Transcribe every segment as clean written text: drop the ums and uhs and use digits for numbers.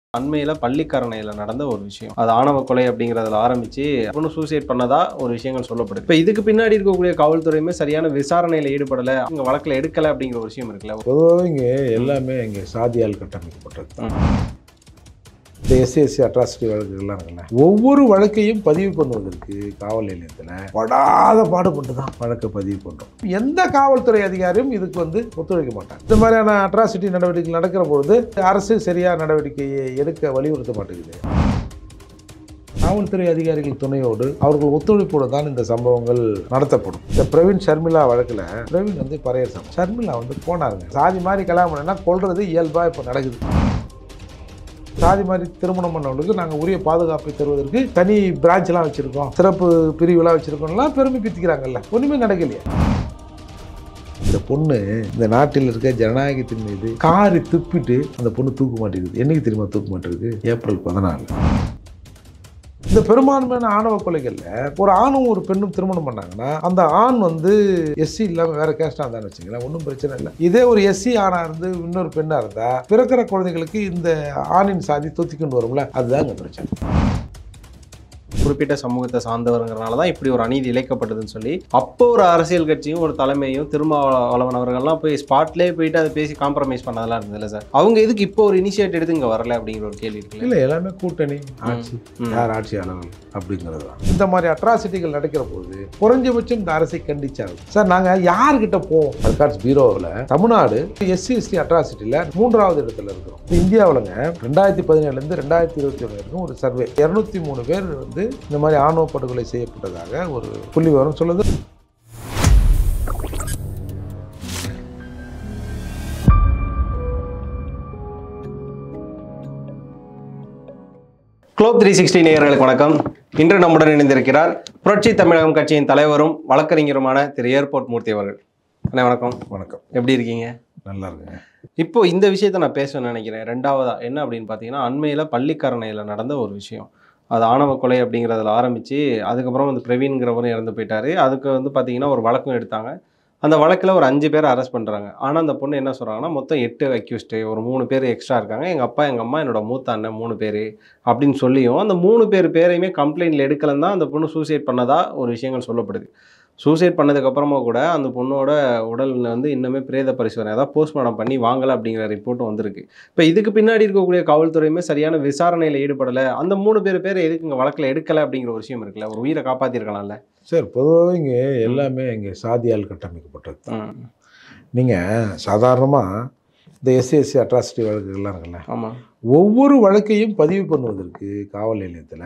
அண்மையில பள்ளிக்கரணையில நடந்த ஒரு விஷயம். அது ஆணவ கொலை அப்படிங்கிறதுல ஆரம்பிச்சு பொண்ணு சூசைட் பண்ணதா ஒரு விஷயங்கள் சொல்லப்படுது. இப்ப இதுக்கு பின்னாடி இருக்கக்கூடிய காவல்துறையுமே சரியான விசாரணையில ஈடுபடல, இங்க வழக்குல எடுக்கல அப்படிங்கிற ஒரு விஷயம் இருக்குல்ல. பொதுவாக இங்கே எல்லாமே இங்கே சாதியால் கட்டமைக்கப்பட்டது. இந்த எஸ்சி அட்ராசிட்டி வழக்குகள்லாம் இருக்குல்ல, ஒவ்வொரு வழக்கையும் பதிவு பண்ணுவதற்கு காவல் நிலையத்தில் படாத பாடுபட்டு தான் வழக்கை பதிவு பண்ணுறோம். எந்த காவல்துறை அதிகாரியும் இதுக்கு ஒத்துழைக்க மாட்டாங்க. இந்த மாதிரியான அட்ராசிட்டி நடவடிக்கை நடக்கிற பொழுது அரசு சரியான நடவடிக்கையை எடுக்க வலியுறுத்த மாட்டேங்குது. காவல்துறை அதிகாரிகள் துணையோடு அவர்கள் ஒத்துழைப்போடு தான் இந்த சம்பவங்கள் நடத்தப்படும். இந்த பிரவீன் ஷர்மிளா வழக்கில் பிரவீன் பரையர் ஷர்மிளா போனாருங்க. சாதி மாதிரி கல்யாணம் பண்ணா கொள்றது இயல்பாக இப்போ நடக்குது. சாதி மாதிரி திருமணம் பண்ணவங்களுக்கு நாங்கள் உரிய பாதுகாப்பை தருவதற்கு தனி பிரான்ச்லாம் வச்சுருக்கோம், சிறப்பு பிரிவுலாம் வச்சுருக்கோம்லாம் பெருமை பித்திக்கிறாங்கல்ல. ஒன்றுமே நடக்கலையே. இந்த பொண்ணு இந்த நாட்டில் இருக்க ஜனநாயகத்தின் மீது காரி துப்பிட்டு அந்த பொண்ணு தூக்க மாட்டேங்குது. என்னைக்கு தெரியுமா தூக்க மாட்டேங்குது? ஏப்ரல் 14. இந்த பெரும்பான்மையான ஆணவ கொலைகளில் ஒரு ஆணும் ஒரு பெண்ணும் திருமணம் பண்ணாங்கன்னா அந்த ஆண் எஸ்சி இல்லாமல் வேற கேஸ்டாக இருந்தான்னு வச்சுங்களேன், ஒன்றும் பிரச்சனை இல்லை. இதே ஒரு எஸ்சி ஆணாக இருந்து இன்னொரு பெண்ணாக இருந்தால் பிறக்கிற குழந்தைகளுக்கு இந்த ஆணின் சாதி தொத்திக்கொண்டு வரும்ல, அதுதான் இங்கே பிரச்சனை. குறிப்பிட்ட சமூகத்தை சார்ந்தவருங்கிறனால தான் இப்படி ஒரு அநீதி இழைக்கப்பட்டதுன்னு சொல்லி அப்போ ஒரு அரசியல் கட்சியும் ஒரு தலைமையும் திருமாவளவன் அவர்கள்லாம் போய் ஸ்பாட்லேயே போயிட்டு அதை பேசி காம்ப்ரமைஸ் பண்ணதெல்லாம் இருந்ததில்ல சார். அவங்க எதுக்கு இப்போ ஒரு இனிஷியேட் எடுத்து இங்கே வரல அப்படிங்கிற ஒரு கேள்வி இருக்கு. இல்லை, எல்லாமே கூட்டணி ஆட்சி, யார் ஆட்சியாளர்கள் அப்படிங்கிறது தான். இந்த மாதிரி அட்ராசிட்டிகள் நடக்கிற போது குறைஞ்சபட்சம் இந்த அரசை கண்டிச்சாங்க. சார் நாங்கள் யார்கிட்ட போவோம்? ரெக்கார்ட்ஸ் பீரோவில் தமிழ்நாடு எஸ்சி அட்ராசிட்டியில் 3வது இடத்துல இருக்கிறோம். இந்தியாவிலங்க 2017 2021 வரைக்கும் ஒரு சர்வே 203 பேர் இந்த மாதிரி ஆணவ படுகொலை செய்யப்பட்டதாக ஒரு புள்ளி விவரம் சொல்லுது. குளோப் 360 நேயர்களுக்கு வணக்கம். இன்று நம்முடன் இணைந்திருக்கிறார் புரட்சி தமிழகம் கட்சியின் தலைவரும் வழக்கறிஞருமான திரு ஏர்போர்ட் மூர்த்தி அவர்கள். அண்ணா வணக்கம். வணக்கம். எப்படி இருக்கீங்க? நல்லா இருக்குங்க. இப்போ இந்த விஷயத்த நான் பேசணும்னு நினைக்கிறேன். ரெண்டாவதா என்ன அப்படின்னு பார்த்தீங்கன்னா, அண்மையில பள்ளிக்கரணையில நடந்த ஒரு விஷயம். அது ஆணவ கொலை அப்படிங்கிறதுல ஆரம்பித்து அதுக்கப்புறம் பிரவீன்கிறவரும் இறந்து போயிட்டார். அதுக்கு பார்த்தீங்கன்னா ஒரு வழக்கும் எடுத்தாங்க. அந்த வழக்கில் ஒரு 5 பேரை அரெஸ்ட் பண்ணுறாங்க. ஆனால் அந்த பொண்ணு என்ன சொல்கிறாங்கன்னா, மொத்தம் 8 அக்யூஸ்டு, ஒரு 3 பேர் எக்ஸ்ட்ரா இருக்காங்க, எங்கள் அப்பா எங்கள் அம்மா என்னோட மூத்த அண்ணன் 3 பேர் அப்படின்னு சொல்லியும் அந்த 3 பேரையுமே கம்ப்ளைண்ட்டில் எடுக்கலன்னு தான் அந்த பொண்ணு சூசைட் பண்ணதா ஒரு விஷயங்கள் சொல்லப்படுது. சூசைட் பண்ணதுக்கப்புறமா கூட அந்த பொண்ணோட உடல் இன்னுமே பிரேத பரிசோதனை அதாவது போஸ்ட்மார்ட்டம் பண்ணி வாங்கலை அப்படிங்கிற ரிப்போர்ட்டும் வந்திருக்கு. இப்போ இதுக்கு பின்னாடி இருக்கக்கூடிய காவல்துறையுமே சரியான விசாரணையில் ஈடுபடலை, அந்த 3 பேர் எதுக்கு இங்கே வழக்கில் எடுக்கலை அப்படிங்கிற ஒரு விஷயம் இருக்குல்ல. ஒரு உயிரை காப்பாற்றிருக்கலாம்ல சார். பொதுவாக இங்கே எல்லாமே இங்கே சாதியால் கட்டமைக்கப்பட்டது. நீங்கள் சாதாரணமாக இந்த எஸ்சி அட்ராசிட்டி வழக்குகள்லாம் இருக்குல்ல, ஆமாம், ஒவ்வொரு வழக்கையும் பதிவு பண்ணுவதற்கு காவல் நிலையத்தில்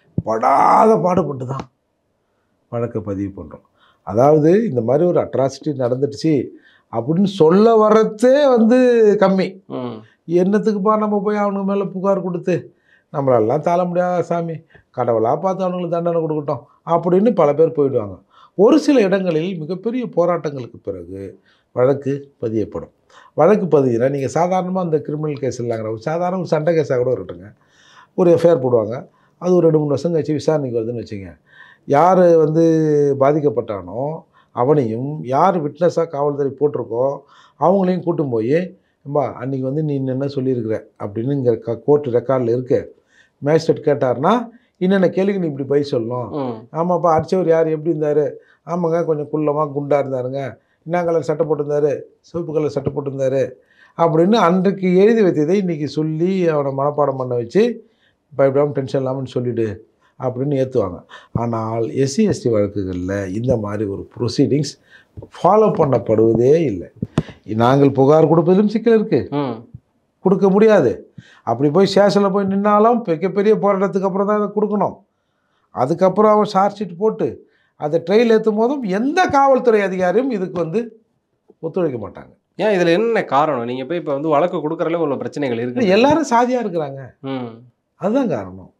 படாத பாடுபட்டு தான் வழக்கை பதிவு பண்ணுறோம். அதாவது இந்த மாதிரி ஒரு அட்ராசிட்டி நடந்துடுச்சு அப்படின்னு சொல்ல வர்றதே கம்மி. என்னத்துக்குப்பா நம்ம போய் அவனுக்கு மேலே புகார் கொடுத்து நம்மளெல்லாம் தாழ முடியாத சாமி, கடவுளாக பார்த்து அவனுங்களுக்கு தண்டனை கொடுக்கட்டும் அப்படின்னு பல பேர் போயிடுவாங்க. ஒரு சில இடங்களில் மிகப்பெரிய போராட்டங்களுக்கு பிறகு வழக்கு பதியப்படும். வழக்கு பதிவுனா நீங்கள் சாதாரணமாக அந்த கிரிமினல் கேஸ் இல்லைங்கிற ஒரு சாதாரண ஒரு சண்டை கேஸாக கூட இருக்கட்டுங்க, ஒரு எஃப்ஐஆர் போடுவாங்க. அது ஒரு 2-3 வருஷம் கழிச்சு விசாரணைக்கு வருதுன்னு வச்சுங்க. யார் பாதிக்கப்பட்டானோ அவனையும் யார் விட்னஸாக காவல்துறை போட்டிருக்கோ அவங்களையும் கூட்டும் போய், அம்மா அன்றைக்கி நீ என்ன சொல்லியிருக்கிற அப்படின்னு இங்கே கோர்ட்டு ரெக்கார்டில் இருக்கு. மேஜிஸ்ட்ரேட் கேட்டார்னா என்னென்ன கேள்விக்கு நீ இப்படி பதில் சொல்லணும். ஆமாப்பா அடித்தவர் யார், எப்படி இருந்தார்? ஆமாங்க கொஞ்சம் குள்ளமாக குண்டாக இருந்தாருங்க, என்ன கலர் சட்டை போட்டிருந்தாரு, சிவப்பு கலர் சட்டை போட்டிருந்தாரு அப்படின்னு அன்றைக்கு எழுதி வைத்ததை இன்றைக்கி சொல்லி அவனை மனப்பாடம் பண்ண வச்சு பயப்படாமல் டென்ஷன் இல்லாமல் சொல்லிவிடு அப்படின்னு ஏற்றுவாங்க. ஆனால் எஸ்சி வழக்குகளில் இந்த மாதிரி ஒரு ப்ரொசீடிங்ஸ் ஃபாலோ பண்ணப்படுவதே இல்லை. நாங்கள் புகார் கொடுப்பதிலும் சிக்கல் இருக்குது, கொடுக்க முடியாது. அப்படி போய் ஸ்டேஷனில் போய் நின்னாலும் மிகப்பெரிய போராட்டத்துக்கு அப்புறம் தான் அதை கொடுக்கணும். அதுக்கப்புறம் அவன் சார்ஜ் ஷீட் போட்டு அதை ட்ரெயில் ஏற்றும் போதும் எந்த காவல்துறை அதிகாரியும் இதுக்கு ஒத்துழைக்க மாட்டாங்க. ஏன் இதில் என்ன காரணம்? நீங்கள் போய் இப்போ வழக்கு கொடுக்குறதுல உள்ள பிரச்சனைகள் இருக்குது. எல்லாரும் சாதியாக இருக்கிறாங்க, அதுதான் காரணம்.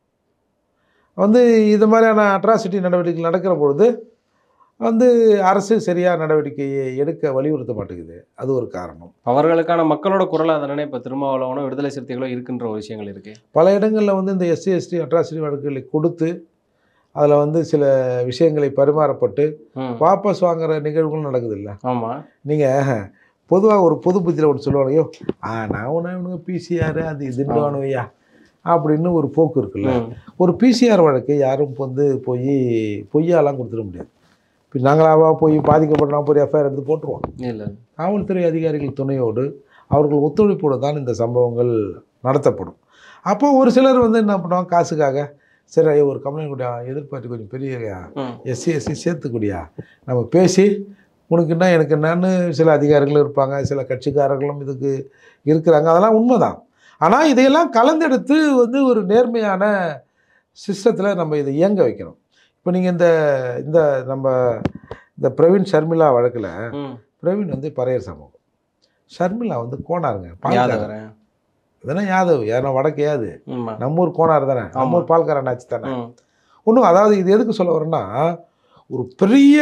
இது மாதிரியான அட்ராசிட்டி நடவடிக்கைகள் நடக்கிற பொழுது அரசு சரியாக நடவடிக்கையை எடுக்க வலியுறுத்த மாட்டேங்குது, அது ஒரு காரணம். அவர்களுக்கான மக்களோட குரலாக தானே இப்போ திருமாவளவனோ விடுதலை சிறுத்தைகளோ இருக்குன்ற ஒரு விஷயங்கள் இருக்குது. பல இடங்களில் இந்த எஸ்சி அட்ராசிட்டி வழக்குகளை கொடுத்து அதில் சில விஷயங்களை பரிமாறப்பட்டு வாபஸ் வாங்குற நிகழ்வுகளும் நடக்குது இல்லை. ஆமாம். நீங்கள் பொதுவாக ஒரு பொது புத்தியில் ஒன்று சொல்லுவாங்க, ஐயோ நான் ஒன்று இவனுங்க பிசிஆர் அது இதுன்னு ஐயா அப்படின்னு ஒரு போக்கு இருக்குல்ல. ஒரு பிசிஆர் வழக்கு யாரும் வந்து போய் பொய்யாலாம் கொடுத்துட முடியாது. இப்போ நாங்களாவா போய் பாதிக்கப்பட்டோம் போய் எஃப்ஐஆர் எடுத்து போட்டுருவோம். இல்லை. காவல்துறை அதிகாரிகள் துணையோடு அவர்கள் ஒத்துழைப்போடு தான் இந்த சம்பவங்கள் நடத்தப்படும். அப்போ ஒரு சிலர் வந்து என்ன பண்ணுவாங்க, காசுக்காக சரி ஐயா ஒரு கம்ப்ளைண்ட் கூடியா, எதிர்பார்த்து கொஞ்சம் பெரிய எஸ்சி சேர்த்துக்கூடியா, நம்ம பேசி உனக்கு என்ன எனக்கு என்னன்னு சில அதிகாரிகளும் இருப்பாங்க, சில கட்சிக்காரர்களும் இதுக்கு இருக்கிறாங்க. அதெல்லாம் உண்மைதான். ஆனால் இதையெல்லாம் கலந்தெடுத்து வந்து ஒரு நேர்மையான சிஸ்டத்தில் நம்ம இதை இயங்க வைக்கணும். இப்போ நீங்கள் இந்த நம்ம இந்த பிரவீன் ஷர்மிளா வழக்கில் பிரவீன் வந்து பறையர் சமூகம், ஷர்மிளா வந்து கோனாருங்க, பால்காரன். இதெல்லாம் யாதவ் யாரும் வடக்கு யாது, நம்ம ஊர் கோனார் தானே, நம்ம ஊர் பால்காரன் ஆச்சு தானே. ஒன்றும் அதாவது இது எதுக்கு சொல்ல வரேன்னா, ஒரு பெரிய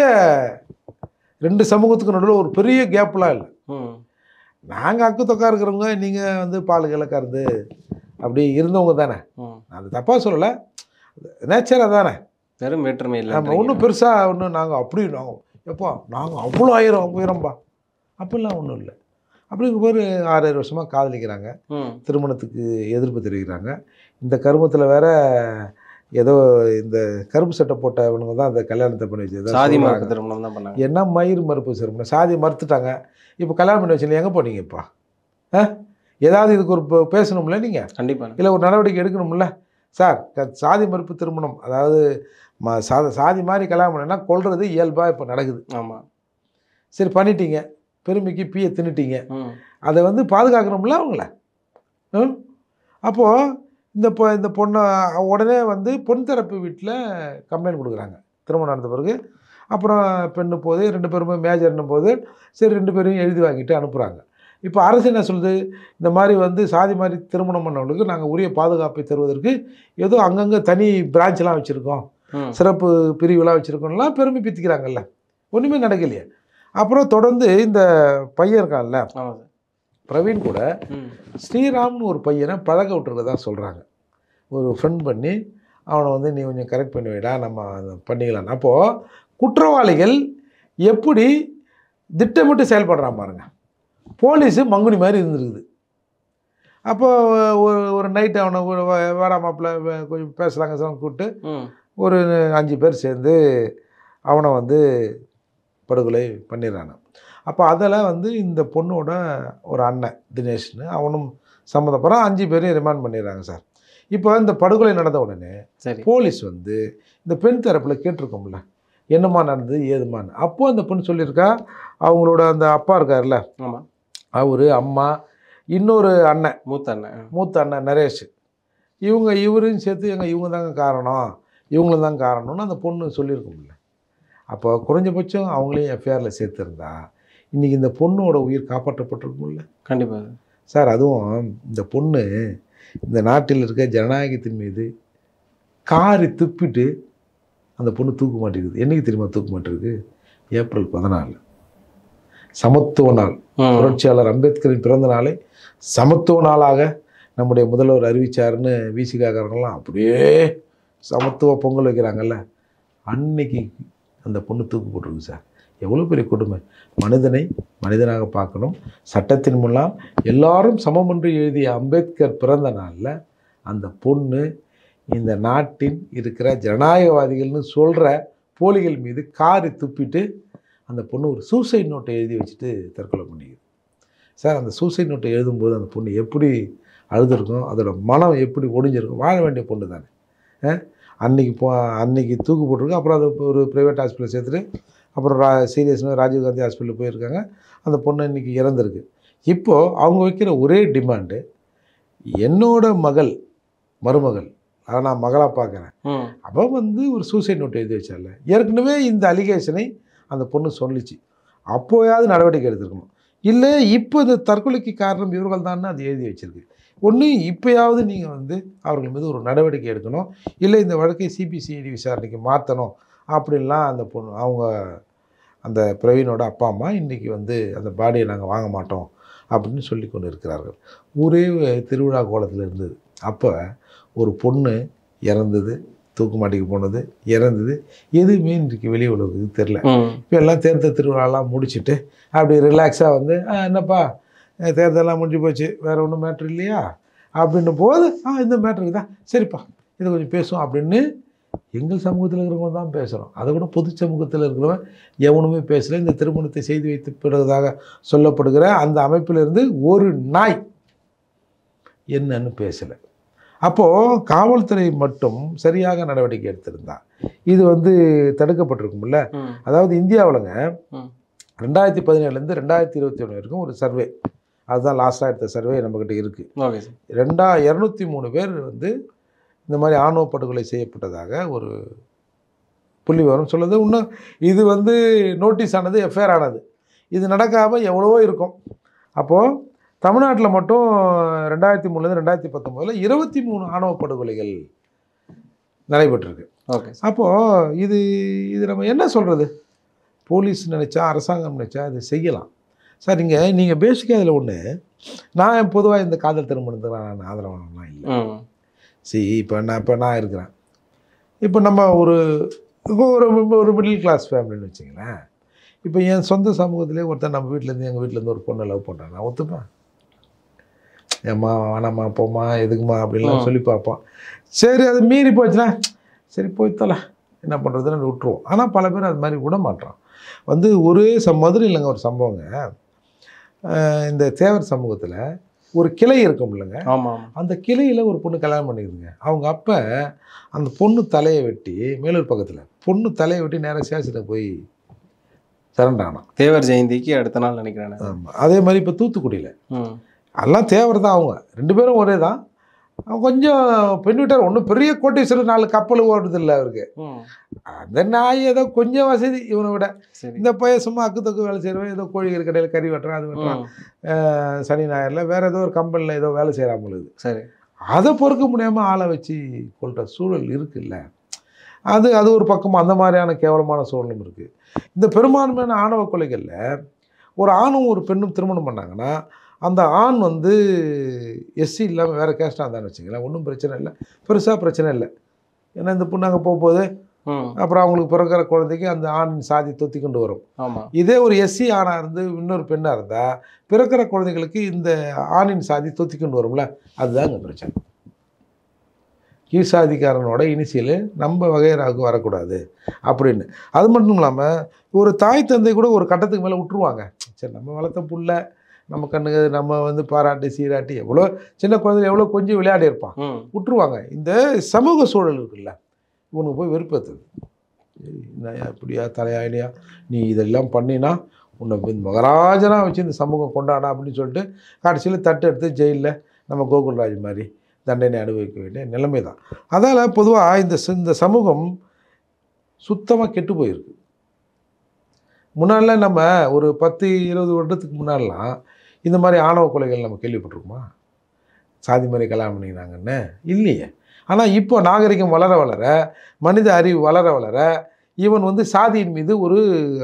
2 சமூகத்துக்கு நடுவில் ஒரு பெரிய கேப்லாம் இல்லை. நாங்கள் அக்கு தொக்கா இருக்கிறவங்க, நீங்கள் வந்து பால் கிழக்கறது அப்படி இருந்தவங்க தானே. அது தப்பாக சொல்லலை, நேச்சராக தானே, வெறும் வேற்றுமை இல்லை. நம்ம ஒன்றும் பெருசாக ஒன்றும் நாங்கள் அப்படி நாங்கள் எப்போ நாங்கள் அவ்வளோ உயரம்பா அப்படிலாம் ஒன்றும் இல்லை. அப்படிங்கிற பேர் 6 வருஷமாக காதலிக்கிறாங்க, திருமணத்துக்கு எதிர்ப்பு தெரிவிக்கிறாங்க. இந்த கருமத்தில் வேற ஏதோ இந்த கருப்பு சட்டை போட்டவனுங்க தான் அந்த கல்யாணத்தை பண்ணி வச்சது, சாதி மறுப்பு திருமணம் தான் பண்ணாங்க. என்ன மயிர் மறுப்பு திருமணம், சாதி மறுத்துட்டாங்க. இப்போ கல்யாணம் பண்ணி வச்சு எங்கே போனீங்கப்பா? ஏதாவது இதுக்கு ஒரு பேசணும்ல நீங்கள், கண்டிப்பாக இல்லை ஒரு நடவடிக்கை எடுக்கணும்ல சார். சாதி மறுப்பு திருமணம் அதாவது சாதி மாதிரி கல்யாணம் பண்ணா கொள்வது இயல்பாக இப்போ நடக்குது. ஆமாம், சரி பண்ணிட்டீங்க, பெருமைக்கு பீயை தின்னுட்டீங்க, அதை வந்து பாதுகாக்கணும்ல அவங்கள. அப்போது இந்த பொண்ணை உடனே வந்து பொன் தரப்பு வீட்டில் கம்ப்ளைண்ட் கொடுக்குறாங்க திருமணம் நடந்த பிறகு. அப்புறம் பெண்ணு போது 2 பேருமே மேஜர்னும் போது சரி 2 பேரையும் எழுதி வாங்கிட்டு அனுப்புகிறாங்க. இப்போ அரசு என்ன சொல்லுது, இந்த மாதிரி வந்து சாதி மாதிரி திருமணம் பண்ணவங்களுக்கு நாங்கள் உரிய பாதுகாப்பை தருவதற்கு ஏதோ அங்கங்கே தனி பிரான்ச்லாம் வச்சுருக்கோம், சிறப்பு பிரிவுலாம் வச்சுருக்கோம்லாம் பெருமை பித்திக்கிறாங்கல்ல. ஒன்றுமே நடக்கலையே. அப்புறம் தொடர்ந்து இந்த பையன் இருக்கான்ல பிரவீன் கூட ஸ்ரீராம்னு ஒரு பையனை பழக விட்டுருக்கதா சொல்கிறாங்க. ஒரு ஃப்ரெண்ட் பண்ணி அவனை வந்து நீ கொஞ்சம் கரெக்ட் பண்ணி வைடா, நம்ம பண்ணிக்கலாம். அப்போது குற்றவாளிகள் எப்படி திட்டமிட்டு செயல்படுறான் பாருங்க. போலீஸு மங்குனி மாதிரி இருந்துருக்குது. அப்போ ஒரு நைட்டு அவனை வேறாமாப்பில் கொஞ்சம் பேசுகிறாங்க கூப்பிட்டு ஒரு 5 பேர் சேர்ந்து அவனை வந்து படுகொலை பண்ணிடுறாங்க. அப்போ அதில் வந்து இந்த பொண்ணோட ஒரு அண்ணன் தினேஷ்னு அவனும் சம்மந்தப்படுறான். 5 பேரையும் ரிமாண்ட் பண்ணிடுறாங்க சார். இப்போ இந்த படுகொலை நடந்த உடனே போலீஸ் வந்து இந்த பெண் தரப்பில் கேட்டிருக்கோம்ல என்னம்மா நடந்தது ஏதுமான்னு. அப்போது அந்த பொண்ணு சொல்லியிருக்கா, அவங்களோட அந்த அப்பா இருக்கார்ல, அவர் அம்மா இன்னொரு அண்ணன் மூத்த அண்ணன் நரேஷ், இவரையும் சேர்த்து இவங்க தாங்க காரணம், இவங்களும் தான் காரணம்னு அந்த பொண்ணு சொல்லியிருக்கோம்ல. அப்போ குறைஞ்சபட்சம் அவங்களையும் எஃப்ஐஆரில் சேர்த்துருந்தா இன்றைக்கி இந்த பொண்ணோட உயிர் காப்பாற்றப்பட்டிருக்கும்ல. கண்டிப்பாக சார். அதுவும் இந்த பொண்ணு இந்த நாட்டில் இருக்க ஜனநாயகத்தின் மீது காரி துப்பிட்டு அந்த பொண்ணு தூக்க மாட்டேங்குது. என்றைக்கு தெரியுமா தூக்க மாட்டிருக்கு? ஏப்ரல் 14 சமத்துவ நாள். புரட்சியாளர் அம்பேத்கரின் பிறந்த நாளை சமத்துவ நாளாக நம்முடைய முதல்வர் அறிவிச்சாருன்னு விசிகாரங்களாம் அப்படியே சமத்துவ பொங்கல் வைக்கிறாங்கல்ல, அன்னைக்கு அந்த பொண்ணு தூக்கு போட்டிருக்கு சார். எவ்வளோ பெரிய கொடுமை. மனிதனை மனிதனாக பார்க்கணும், சட்டத்தின் முன்னால் எல்லாரும் சமம் என்று எழுதிய அம்பேத்கர் பிறந்த நாளில் அந்த பொண்ணு இந்த நாட்டின் இருக்கிற ஜனநாயகவாதிகள்னு சொல்கிற போலிகள் மீது காரி துப்பிட்டு அந்த பொண்ணு ஒரு சூசைட் நோட்டை எழுதி வச்சுட்டு தற்கொலை பண்ணிக்குது சார். அந்த சூசைட் நோட்டை எழுதும்போது அந்த பொண்ணு எப்படி அழுதுருக்கும், அதோட மனம் எப்படி ஒடிஞ்சிருக்கும். வாழ வேண்டிய பொண்ணு தானே. அன்னைக்கு தூக்கு போட்டிருக்கு. அப்புறம் அது ஒரு ப்ரைவேட் ஹாஸ்பிட்டலில் சேர்த்துட்டு அப்புறம் சீரியஸ்னு ராஜீவ்காந்தி ஹாஸ்பிட்டலுக்கு போயிருக்காங்க. அந்த பொண்ணு இன்றைக்கி இறந்துருக்கு. இப்போது அவங்க வைக்கிற ஒரே டிமாண்டு, என்னோட மகள் மருமகள் அதை நான் மகளாக பார்க்குறேன். அப்போ வந்து ஒரு சூசைட் நோட் எழுதி வச்சால, ஏற்கனவே இந்த அலிகேஷனை அந்த பொண்ணு சொல்லிச்சு, அப்போயாவது நடவடிக்கை எடுத்துருக்கணும். இல்லை இப்போ இந்த தற்கொலைக்கு காரணம் இவர்கள் தான் அது எழுதி வச்சுருக்கு. ஒன்று இப்போயாவது நீங்கள் வந்து அவர்கள் மீது ஒரு நடவடிக்கை எடுக்கணும், இல்லை இந்த வழக்கை சிபிசிஐடி விசாரணைக்கு மாற்றணும் அப்படின்லாம் அந்த பொண்ணு அவங்க அந்த பிரவீனோட அப்பா அம்மா இன்றைக்கி வந்து அந்த பாடியை நாங்கள் வாங்க மாட்டோம் அப்படின்னு சொல்லி கொண்டு இருக்கிறார்கள். ஊரே திருவிழா கோலத்தில் இருந்தது. அப்போ ஒரு பொண்ணு இறந்தது, தூக்குமாட்டிக்கு போனது, இறந்தது, எதுவுமே இன்றைக்கி வெளி உலகத்துக்கு தெரில. இப்போ எல்லாம் தேர்தல் திருவிழாலாம் முடிச்சுட்டு அப்படி ரிலாக்ஸாக வந்து என்னப்பா தேர்தலெல்லாம் முடிஞ்சு போச்சு, வேறு ஒன்றும் மேட்ரு இல்லையா அப்படின்னும் போது இந்த மேட்ருக்கு தான் சரிப்பா இதை கொஞ்சம் பேசுவோம் அப்படின்னு எங்கள் சமூகத்தில் இருக்கிறவங்க தான் பேசுகிறோம். அதை கூட பொது சமூகத்தில் இருக்கிறவன் எவனுமே பேசலை. இந்த திருமணத்தை செய்து வைத்து பிறகுதாக சொல்லப்படுகிற அந்த அமைப்பிலிருந்து ஒரு நாய் என்னன்னு பேசலை. அப்போது காவல்துறை மட்டும் சரியாக நடவடிக்கை எடுத்திருந்தா இது தடுக்கப்பட்டிருக்கும்ல. அதாவது இந்தியாவிலங்க 2017 2021 வரைக்கும் ஒரு சர்வே, அதுதான் லாஸ்ட்டாக எடுத்த சர்வே நம்மக்கிட்ட இருக்குது. 203 பேர் இந்த மாதிரி ஆணவ படுகொலை செய்யப்பட்டதாக ஒரு புள்ளி விவரம் சொல்லுது. இன்னும் இது நோட்டீஸ் ஆனது, எஃப்ஐஆர் ஆனது, இது நடக்காமல் எவ்வளவோ இருக்கும். அப்போது தமிழ்நாட்டில் மட்டும் 2003 2019 23 ஆணவ படுகொலைகள் நடைபெற்றிருக்கு. அப்போது இது நம்ம என்ன சொல்கிறது? போலீஸ் நினச்சா, அரசாங்கம் நினச்சா இது செய்யலாம் சார். நீங்கள் பேசிக்காக அதில் ஒன்று, நான் பொதுவாக இந்த காதல் திருமணத்துக்கு நான் ஆதரவானலாம் இல்லை. இப்போ நான் இருக்கிறேன். இப்போ நம்ம ஒரு மிடில் கிளாஸ் ஃபேமிலின்னு வச்சிங்களேன். இப்போ என் சொந்த சமூகத்திலே ஒருத்தர் நம்ம வீட்டிலேருந்து எங்கள் வீட்டிலேருந்து ஒரு பொண்ணை லவ் பண்ணுறேன், நான் ஒத்துப்பேன். ஏம்மா வேணாம்மா போம்மா எதுக்குமா அப்படின்லாம் சொல்லி பார்ப்போம். சரி அது மீறி போச்சுன்னா சரி போய்த்தல என்ன பண்ணுறதுன்னு விட்டுருவோம். ஆனால் பல பேர் அது மாதிரி விட மாட்டோம். ஒரே மதுரையிலங்க ஒரு சம்பவங்க, இந்த தேவர் சமூகத்தில் ஒரு கிளை இருக்கும் இல்லைங்க. அந்த கிளையில் ஒரு பொண்ணு கல்யாணம் பண்ணிக்குதுங்க. அவங்க அப்போ அந்த பொண்ணு தலையை வெட்டி, மேலூர் பக்கத்தில் பொண்ணு தலையை வெட்டி நேராக சேஷனுக்கு போய் சரண்டானான். தேவர் ஜெயந்திக்கு அடுத்த நாள் நினைக்கிறேன். ஆமாம். அதே மாதிரி இப்போ தூத்துக்குடியில் எல்லாம் தேவர் தான், அவங்க 2 பேரும் ஒரே தான். கொஞ்சம் பெண் வீட்டார் ஒன்றும் பெரிய கோட்டீஸ்வரர் 4 கப்பல் ஓடுறது இல்லை அவருக்கு. அந்த நாய் ஏதோ கொஞ்சம் வசதி இவனை விட. இந்த பையன் சும்மா அக்கு தக்கு வேலை செய்கிறவன், ஏதோ கோழிகள் கடையில் கறி வெட்டுறான், அது வெட்டுறான். சனி ஞாயிறில் வேறு ஏதோ ஒரு கம்பெனியில் ஏதோ வேலை செய்கிறாங்களுக்கு. சரி, அதை பொறுக்க முடியாமல் ஆளை வச்சு கொள்கிற சூழல் இருக்குல்ல. அது ஒரு பக்கம் அந்த மாதிரியான கேவலமான சூழலும் இருக்குது. இந்த பெரும்பான்மையான ஆணவ கொலைகளில் ஒரு ஆணும் ஒரு பெண்ணும் திருமணம் பண்ணாங்கன்னா அந்த ஆண் எஸ்சி இல்லாமல் வேறு கேஸ்டாக இருந்தான்னு வச்சுங்களேன், ஒன்றும் பிரச்சனை இல்லை, பெருசாக பிரச்சனை இல்லை. ஏன்னா இந்த பொண்ணு அங்கே போகும்போது அப்புறம் அவங்களுக்கு பிறக்கிற குழந்தைக்கு அந்த ஆணின் சாதி தொத்தி கொண்டு வரும். இதே ஒரு எஸ்சி ஆணாக இருந்து இன்னொரு பெண்ணாக இருந்தால் பிறக்கிற குழந்தைகளுக்கு இந்த ஆணின் சாதி தொத்தி கொண்டு வரும்ல, அதுதான் அங்கே பிரச்சனை. கீழ்சாதிக்காரனோட இனிஷியல் நம்ம வகையராவுக்கு வரக்கூடாது அப்படின்னு. அது மட்டும் இல்லாமல் ஒரு தாய் தந்தை கூட ஒரு கட்டத்துக்கு மேலே விட்டுருவாங்க. சரி நம்ம வளர்த்த புள்ள நம்ம கண்ணுக்கு நம்ம பாராட்டி சீராட்டி எவ்வளோ சின்ன குழந்தைங்க எவ்வளோ கொஞ்சம் விளையாடி இருப்பான், விட்டுருவாங்க. இந்த சமூக சூழல் இருக்குல்ல, இவனுக்கு போய் வெறுப்பேற்றுது. என்னையா இப்படியா தலையாயினியா நீ இதெல்லாம் பண்ணினா உன்னை மகராஜனாக வச்சு இந்த சமூகம் கொண்டாடா அப்படின்னு சொல்லிட்டு கடைசியில் தட்டு எடுத்து ஜெயிலில் நம்ம கோகுல்ராஜ் மாதிரி தண்டனை அனுபவிக்க வேண்டிய நிலைமை தான். அதால் பொதுவாக இந்த சமூகம் சுத்தமாக கெட்டு போயிருக்கு. முன்னாடிலாம் நம்ம ஒரு 10-20 வருடத்துக்கு முன்னாடிலாம் இந்த மாதிரி ஆணவ கொலைகள் நம்ம கேள்விப்பட்டிருக்குமா? சாதி மாதிரி கல்யாணம் பண்ணிக்கிறாங்கன்னு இல்லையே. ஆனால் இப்போ நாகரிகம் வளர வளர, மனித அறிவு வளர வளர, இவன் சாதியின் மீது ஒரு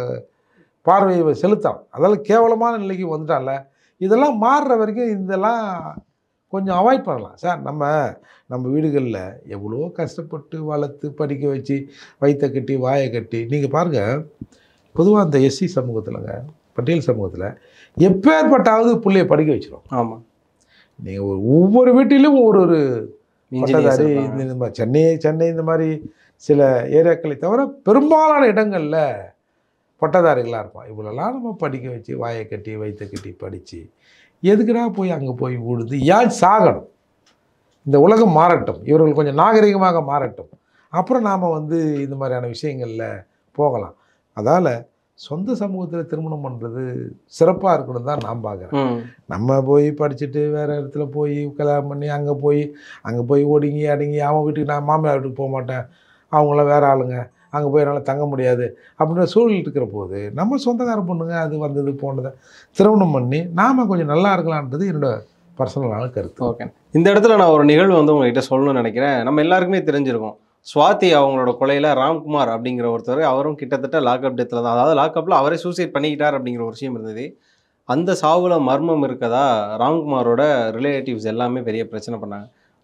பார்வையை செலுத்தான். அதெல்லாம் கேவலமான நிலைக்கு வந்துட்டான்ல. இதெல்லாம் மாறுற வரைக்கும் இதெல்லாம் கொஞ்சம் அவாய்ட் பண்ணலாம் சார். நம்ம வீடுகளில் எவ்வளோ கஷ்டப்பட்டு வளர்த்து படிக்க வச்சு வயிற்றை கட்டி வாயை கட்டி, நீங்கள் பாருங்கள், பொதுவாக அந்த எஸ்சி சமூகத்தில்ங்க, பட்டியல் சமூகத்தில் எப்பேற்பட்டாவது பிள்ளைய படிக்க வச்சிடும். ஆமாம், நீங்கள் ஒவ்வொரு வீட்டிலும் ஒரு பட்டதாரி, இந்த மாதிரி சென்னை இந்த மாதிரி சில ஏரியாக்களை தவிர பெரும்பாலான இடங்களில் பட்டதாரிகளாக இருப்பான். இவ்வளோலாம் நம்ம படிக்க வச்சு வாயை கட்டி வயிற்றை கட்டி படித்து எதுக்குடா போய் அங்கே போய் விழுந்து ஏன் சாகணும்? இந்த உலகம் மாறட்டும், இவர்கள் கொஞ்சம் நாகரிகமாக மாறட்டும், அப்புறம் நாம் இந்த மாதிரியான விஷயங்களில் போகலாம். அதால் சொந்த சமூகத்தில் திருமணம் பண்ணுறது சிறப்பாக இருக்கணும் தான் நான் பார்க்குறேன். நம்ம போய் படிச்சுட்டு வேறு இடத்துல போய் கல்யாணம் பண்ணி அங்கே போய் ஒடுங்கி அடங்கி அவன் வீட்டுக்கு, நான் மாமியார் வீட்டுக்கு போக மாட்டேன், அவங்களாம் வேறு ஆளுங்க, அங்கே போய் என்னால் தங்க முடியாது அப்படின்ற சூழல் இருக்கிற போது நம்ம சொந்தக்கார பொண்ணுங்க அது வந்தது போனதை திருமணம் பண்ணி நாம் கொஞ்சம் நல்லா இருக்கலான்றது என்னோடய பர்சனலான கருத்து. ஓகே, இந்த இடத்துல நான் ஒரு நிகழ்வு உங்கள்கிட்ட சொல்லணும்னு நினைக்கிறேன். நம்ம எல்லாருக்குமே தெரிஞ்சிருக்கும், சுவாதி அவங்களோட கொலையில் ராம்குமார் அப்படிங்கிற ஒருத்தர், அவரும் கிட்டத்தட்ட லாக்அப் டெத்தில் தான், அதாவது லாக்அப்பில் அவரே சூசைட் பண்ணிக்கிட்டார் அப்படிங்கிற ஒரு விஷயம் இருந்தது. அந்த சாவில் மர்மம் இருக்கதா ராம்குமாரோட ரிலேட்டிவ்ஸ் எல்லாமே பெரிய பிரச்சனை பண்ணாங்க.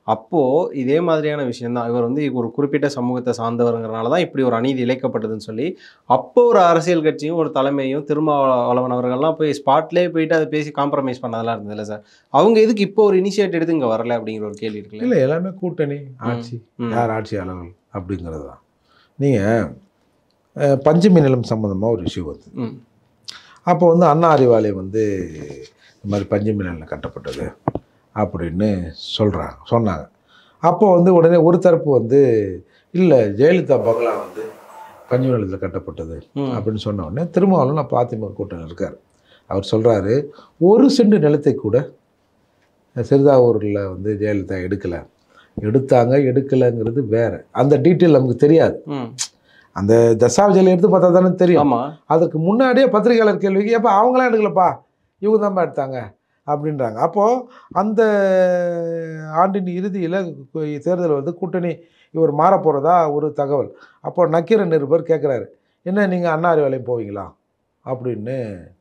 அப்போது இதே மாதிரியான விஷயம் தான். இவர் வந்து ஒரு குறிப்பிட்ட சமூகத்தை சார்ந்தவருங்கிறனால தான் இப்படி ஒரு அநீதி இழைக்கப்பட்டதுன்னு சொல்லி, அப்போ ஒரு அரசியல் கட்சியும், ஒரு தலைமையும் திருமாவளவன் அவர்கள்லாம் போய் ஸ்பாட்லேயே போயிட்டு அதை பேசி காம்ப்ரமைஸ் பண்ணதெல்லாம் இருந்ததுல்ல சார். அவங்க எதுக்கு இப்போ ஒரு இனிஷியேட் எடுத்து இங்கே வரல அப்படிங்கிற ஒரு கேள்வி இருக்குல்ல? இல்லை, எல்லாமே கூட்டணி ஆட்சி, யார் ஆட்சியாளர்கள் அப்படிங்கிறது தான். நீங்கள் பஞ்சமி நிலம் சம்மந்தமாக ஒரு இஷ்யூ வருது. அப்போ வந்து அண்ணா அறிவாலயம் வந்து இந்த மாதிரி பஞ்சமி நிலம் கட்டப்பட்டது அப்படின்னு சொன்னாங்க. அப்போ வந்து உடனே ஒரு தரப்பு வந்து இல்லை ஜெயலலிதா பங்களா வந்து பஞ்சமி நிலத்தில் கட்டப்பட்டது அப்படின்னு சொன்ன உடனே திருமாவளவன் அப்போ அதிமுக கூட்டணி இருக்கார். அவர் சொல்கிறாரு, 1 சென்ட் நிலத்தை கூட சிறுதாவூரில் வந்து ஜெயலலிதா எடுக்கலைங்கிறது வேறு. அந்த டீட்டெயில் நமக்கு தெரியாது. அந்த தசாவஜியில் எடுத்து பார்த்தா தானே தெரியும். அதுக்கு முன்னாடியே பத்திரிகையாளர் கேள்விக்கு எப்போ அவங்களாம் எடுக்கலப்பா, இவங்க தான்ப்பா எடுத்தாங்க அப்படின்றாங்க. அப்போது அந்த ஆண்டின் இறுதியில் தேர்தல் வந்து கூட்டணி இவர் மாறப்போகிறதா ஒரு தகவல். அப்போ நக்கீர நிருபர் கேட்குறாரு, என்ன நீங்கள் அண்ணா அறிவாலயம் போவீங்களா அப்படின்னு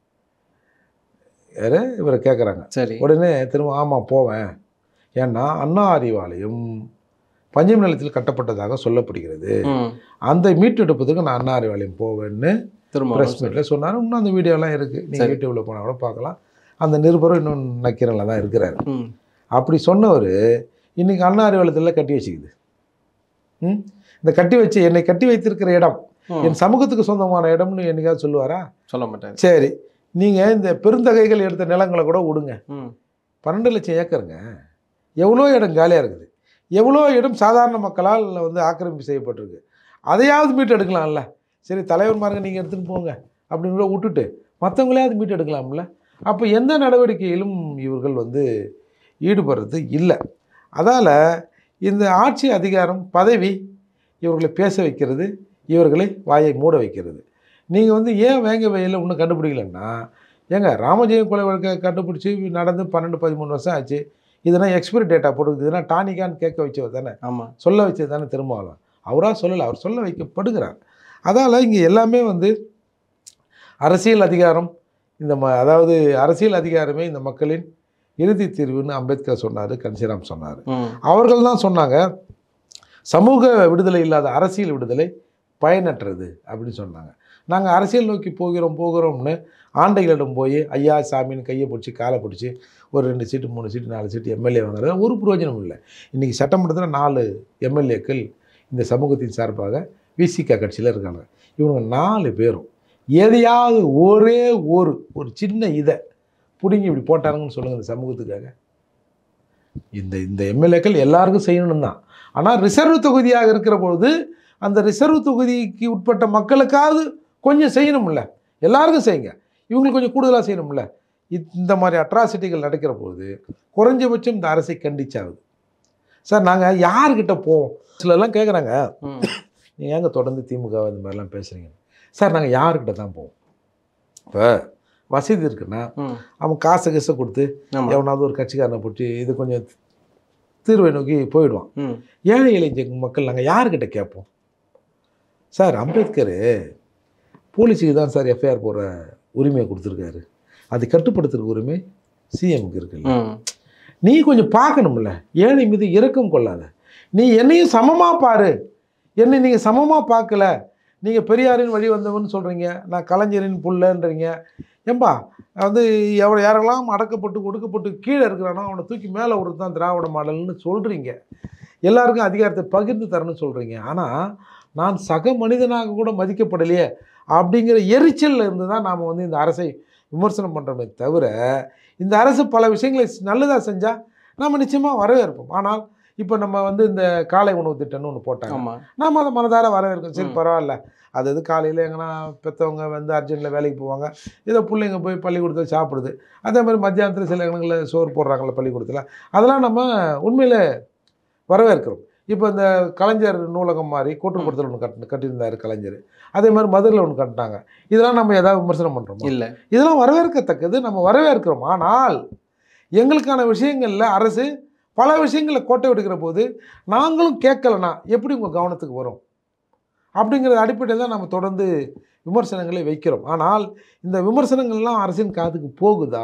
இவரை கேட்குறாங்க. சரி. உடனே திரும்ப ஆமாம் போவேன், ஏன்னா அண்ணா அறிவாலயம் பஞ்சமி நிலத்தில் கட்டப்பட்டதாக சொல்லப்படுகிறது, அந்த மீட்டெடுப்பதுக்கு நான் அண்ணா அறிவாலயம் போவேன்னு ப்ரெஸ் மீட்டில் சொன்னார். இன்னும் அந்த வீடியோலாம் இருக்குது, நீங்கள் யூடியூப்பில் போனால் கூட பார்க்கலாம். அந்த நிருபரும் இன்னும் நக்கீரனில் தான் இருக்கிறாரு. அப்படி சொன்னவர் இன்றைக்கி அண்ணா அறிவாலயத்தில் கட்டி வச்சுக்குது. இந்த என்னை கட்டி வைத்திருக்கிற இடம் என் சமூகத்துக்கு சொந்தமான இடம்னு என்னைக்காவது சொல்லுவாரா? சொல்ல மாட்டார். சரி, நீங்கள் இந்த பெருந்தகைகள் எடுத்த நிலங்களை கூட விடுங்க, 12 லட்சம் ஏக்கருங்க, எவ்வளோ இடம் காலியாக இருக்குது, எவ்வளோ இடம் சாதாரண மக்களால் வந்து ஆக்கிரமிப்பு செய்யப்பட்டிருக்கு, அதையாவது மீட்டு எடுக்கலாம்ல. சரி, தலைவர்மார்ங்க நீங்கள் எடுத்துகிட்டு போங்க அப்படின்னு கூட விட்டுட்டு மற்றவங்களையாவது மீட்டு எடுக்கலாம்ல. அப்போ எந்த நடவடிக்கையிலும் இவர்கள் வந்து ஈடுபடுறது இல்லை. அதால் இந்த ஆட்சி அதிகாரம் பதவி இவர்களை பேச வைக்கிறது, இவர்களை வாயை மூட வைக்கிறது. நீங்கள் வந்து ஏன் வேங்க வயலில் ஒன்றும் கண்டுபிடிக்கலன்னா, ஏங்க ராமஜெயம் கொலை வழக்கை கண்டுபிடிச்சி நடந்து 12-13 வருஷம் ஆச்சு. இதெல்லாம் எக்ஸ்பிரி டேட்டா போட்டுக்குது, இதெல்லாம் டானிக்கான்னு கேட்க வச்சவர் தானே, ஆமாம், சொல்ல வச்சது தானே திருமாவளவன். அவராக சொல்லலை, அவர் சொல்ல வைக்கப்படுகிறார். அதால் இங்கே எல்லாமே வந்து அரசியல் அதிகாரம், அதாவது அரசியல் அதிகாரமே இந்த மக்களின் இறுதி தீர்வுன்னு அம்பேத்கர் சொன்னார், கன்சிராம் சொன்னார். அவர்கள் தான் சொன்னாங்க சமூக விடுதலை இல்லாத அரசியல் விடுதலை பயனற்றது அப்படின்னு சொன்னாங்க. நாங்கள் அரசியல் நோக்கி போகிறோம்னு ஆண்டைகளிடம் போய் ஐயா சாமின்னு கையை பிடிச்சி காலை பிடிச்சி ஒரு 2 சீட்டு 3 சீட்டு 4 சீட்டு எம்எல்ஏ வாங்குறது ஒரு பிரயோஜனம் இல்லை. இன்றைக்கி சட்டமன்றத்தில் 4 எம்எல்ஏக்கள் இந்த சமூகத்தின் சார்பாக விசிக கட்சியில் இருக்காங்க. இவங்க 4 பேரும் எதையாவது ஒரு சின்ன இதை பிடுங்கி இப்படி போட்டாங்கன்னு சொல்லுங்கள் இந்த சமூகத்துக்காக. இந்த எம்எல்ஏக்கள் எல்லாருக்கும் செய்யணும் தான். ஆனால் ரிசர்வ் தொகுதியாக இருக்கிற பொழுது அந்த ரிசர்வ் தொகுதிக்கு உட்பட்ட மக்களுக்காவது கொஞ்சம் செய்யணும்ல. எல்லாருக்கும் செய்யுங்க, இவங்களுக்கு கொஞ்சம் கூடுதலாக செய்யணும்ல. இந்த மாதிரி அட்ராசிட்டிகள் நடக்கிற போது குறைஞ்சபட்சம் இந்த அரசை கண்டிச்சாகுது. சார் நாங்கள் யார்கிட்ட போவோம்? சிலர்லாம் கேட்குறாங்க, நீங்கள் ஏங்க தொடர்ந்து திமுக இந்த மாதிரிலாம் பேசுகிறீங்க? சார் நாங்கள் யார்கிட்ட தான் போவோம்? இப்போ வசதி இருக்குன்னா அவன் காசை கொடுத்து எவனாவது ஒரு கட்சிக்காரனை போட்டு இது கொஞ்சம் தீர்வை நோக்கி போயிடுவான். ஏழை எளிய மக்கள் நாங்கள் யார்கிட்ட கேட்போம்? சார் அம்பேத்கர் போலீஸுக்கு தான் சார் எஃப்ஐஆர் போடுற உரிமையை கொடுத்துருக்காரு, அது கட்டுப்படுத்துகிற உரிமை சிஎம்க்கு இருக்குல்ல. நீ கொஞ்சம் பார்க்கணும்ல, ஏழை மீது இரக்கம் கொள்ளாத. நீ என்னையும் சமமாக பாரு, என்னை நீங்கள் சமமாக பார்க்கல. நீங்கள் பெரியாரின் வழி வந்தவன்னு சொல்கிறீங்க, நான் கலைஞரின் புள்ளன்றீங்க. ஏம்பா வந்து யாரெல்லாம் அடக்கப்பட்டு ஒடுக்கப்பட்டு கீழே இருக்கிறானோ அவனை தூக்கி மேலே விடுறது தான் திராவிட மாடல்னு சொல்கிறீங்க. எல்லாருக்கும் அதிகாரத்தை பகிர்ந்து தரணும்னு சொல்கிறீங்க. ஆனால் நான் சக மனிதனாக கூட மதிக்கப்படலையே அப்படிங்கிற எரிச்சலில் இருந்து தான் நாம் வந்து இந்த அரசை விமர்சனம் பண்ணுறோமே தவிர, இந்த அரசு பல விஷயங்களை நல்லதாக செஞ்சால் நம்ம நிச்சயமாக வரவேற்போம். ஆனால் இப்போ நம்ம வந்து இந்த காலை உணவு திட்டம்னு ஒன்று போட்டாங்க, நாம் அதை மனதார வரவேற்கும். சரி பரவாயில்ல, அது காலையில் எங்கன்னா பெற்றவங்க வந்து அர்ஜென்ட்டில் வேலைக்கு போவாங்க, ஏதோ பிள்ளைங்க போய் பள்ளிக்கூடத்தில் சாப்பிடுது. அதே மாதிரி மத்தியானத்தில் சில இடங்களில் சோறு போடுறாங்கள பள்ளிக்கூடத்தில், அதெல்லாம் நம்ம உண்மையில் வரவேற்கிறோம். இப்போ இந்த கலைஞர் நூலகம் மாதிரி கூட்டுப்படுத்தல் ஒன்று கட்டியிருந்தார் கலைஞர், அதே மாதிரி மதுரையில் ஒன்று கட்டினாங்க. இதெல்லாம் நம்ம ஏதாவது விமர்சனம் பண்ணுறோம்? இல்லை, இதெல்லாம் வரவேற்கத்தக்கது, நம்ம வரவேற்கிறோம். ஆனால் எங்களுக்கான விஷயங்களில் அரசு பல விஷயங்களை கோட்டை விடுக்கிற போது நாங்களும் கேட்கலனா எப்படி உங்கள் கவனத்துக்கு வரும் அப்படிங்கிற அடிப்படையில் தான் நம்ம தொடர்ந்து விமர்சனங்களை வைக்கிறோம். ஆனால் இந்த விமர்சனங்கள்லாம் அரசின் காதுக்கு போகுதா,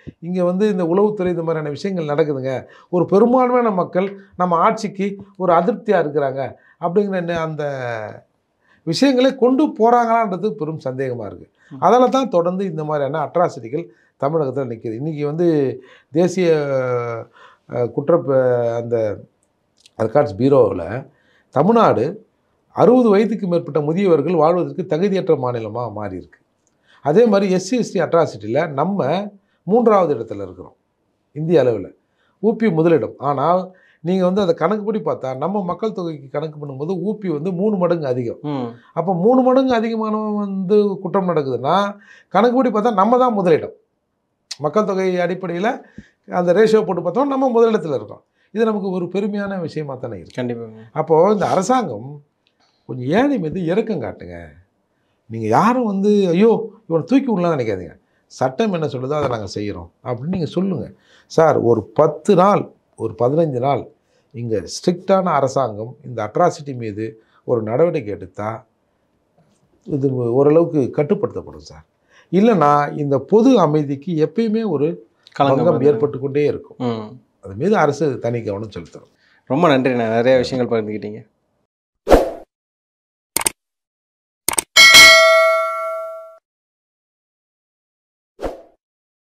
இங்கே வந்து இந்த உளவுத்துறை இந்த மாதிரியான விஷயங்கள் நடக்குதுங்க, ஒரு பெரும்பான்மையான மக்கள் நம்ம ஆட்சிக்கு ஒரு அதிருப்தியாக இருக்கிறாங்க அப்படிங்கிற அந்த விஷயங்களை கொண்டு போகிறாங்களான்றது பெரும் சந்தேகமாக இருக்குது. அதில் தான் தொடர்ந்து இந்த மாதிரியான அட்ராசிட்டிகள் தமிழகத்தில் நிற்கிது. இன்றைக்கி வந்து தேசிய குற்ற அந்த ரெக்கார்ட்ஸ் பீரோவில் தமிழ்நாடு 60 வயதுக்கு மேற்பட்ட முதியவர்கள் வாழ்வதற்கு தகுதியற்ற மாநிலமாக மாறி இருக்கு. அதே மாதிரி எஸ்சி எஸ்டி அட்ராசிட்டியில் நம்ம 3வது இடத்துல இருக்கிறோம் இந்திய அளவில். ஊபி முதலிடம். ஆனால் நீங்கள் வந்து அதை கணக்குப்படி பார்த்தா நம்ம மக்கள் தொகைக்கு கணக்கு பண்ணும்போது ஊபி வந்து 3 மடங்கு அதிகம். அப்போ 3 மடங்கு அதிகமான வந்து குற்றம் நடக்குதுன்னா கணக்குப்படி பார்த்தா நம்ம தான் முதலிடம். மக்கள் தொகை அடிப்படையில் அந்த ரேஷியோ போட்டு பார்த்தோம் நம்ம முதலிடத்தில் இருக்கோம். இது நமக்கு ஒரு பெருமையான விஷயமா தானே இருக்குது. கண்டிப்பாக. அப்போது இந்த அரசாங்கம் கொஞ்சம் ஏழை மீது இரக்கம் காட்டுங்க. நீங்கள் யாரும் வந்து ஐயோ இவனை தூக்கி விடலாம்னு நினைக்காதீங்க. சட்டம் என்ன சொல்லுதோ அதை நாங்கள் செய்கிறோம் அப்படின்னு நீங்கள் சொல்லுங்கள். சார் ஒரு 10 நாள் ஒரு 15 நாள் இங்கே ஸ்ட்ரிக்டான அரசாங்கம் இந்த அட்ராசிட்டி மீது ஒரு நடவடிக்கை எடுத்தால் இது ஓரளவுக்கு கட்டுப்படுத்தப்படும் சார். இல்லைன்னா இந்த பொது அமைதிக்கு எப்பயுமே ஒரு களங்கம் ஏற்பட்டு கொண்டே இருக்கும். அது மீது அரசு தனி கவனம் செலுத்தணும். ரொம்ப நன்றி. நிறைய விஷயங்கள் பகிர்ந்துக்கிட்டீங்க.